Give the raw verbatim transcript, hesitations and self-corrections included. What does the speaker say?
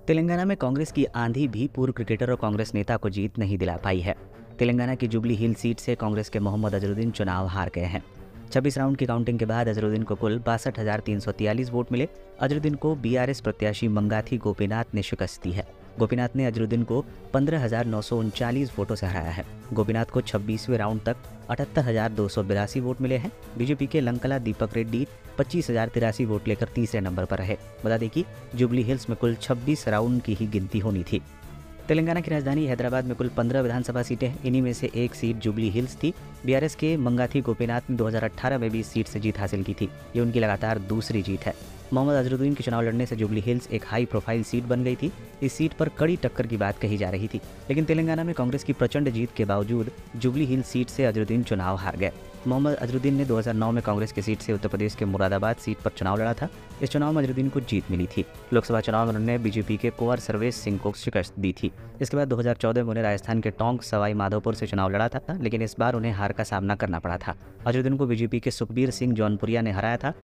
तेलंगाना में कांग्रेस की आंधी भी पूर्व क्रिकेटर और कांग्रेस नेता को जीत नहीं दिला पाई है। तेलंगाना की जुबली हिल सीट से कांग्रेस के मोहम्मद अजहरुद्दीन चुनाव हार गए हैं। छब्बीस राउंड की काउंटिंग के बाद अजहरुद्दीन को कुल बासठ हजार तीन सौ तियालीस वोट मिले। अजहरुद्दीन को बीआरएस प्रत्याशी मंगाथी गोपीनाथ ने शिकस्त दी है। गोपीनाथ ने अजहरुद्दीन को पंद्रह हजार नौ सौ उनचालीस वोटों से हराया है। गोपीनाथ को छब्बीसवें राउंड तक अठहत्तर हजार दो सौ बिरासी वोट मिले हैं। बीजेपी के लंकला दीपक रेड्डी पच्चीस हजार तिरासी वोट लेकर तीसरे नंबर पर रहे। बता दें कि जुबली हिल्स में कुल छब्बीस राउंड की ही गिनती होनी थी। तेलंगाना की राजधानी हैदराबाद में कुल पंद्रह विधानसभा सीटें हैं। इन्हीं में से एक सीट जुबली हिल्स थी। बीआरएस के मंगाथी गोपीनाथ ने दो हज़ार अठारह में भी इस सीट से जीत हासिल की थी। ये उनकी लगातार दूसरी जीत है। मोहम्मद अजहरुद्दीन के चुनाव लड़ने से जुबली हिल्स एक हाई प्रोफाइल सीट बन गई थी। इस सीट पर कड़ी टक्कर की बात कही जा रही थी, लेकिन तेलंगाना में कांग्रेस की प्रचंड जीत के बावजूद जुबली हिल्स सीट से अजहरुद्दीन चुनाव हार गए। मोहम्मद अजहरुद्दीन ने दो हज़ार नौ में कांग्रेस की सीट से उत्तर प्रदेश के मुरादाबाद सीट पर चुनाव लड़ा था। इस चुनाव में अजहरुद्दीन को जीत मिली थी। लोकसभा चुनाव में उन्होंने बीजेपी के कुंवर सर्वेश सिंह को शिकस्त दी थी। इसके बाद दो हज़ार चौदह में उन्हें राजस्थान के टोंक सवाई माधोपुर से चुनाव लड़ा था, लेकिन इस बार उन्हें हार का सामना करना पड़ा था। अजहरुद्दीन को बीजेपी के सुखबीर सिंह जौनपुरिया ने हराया था।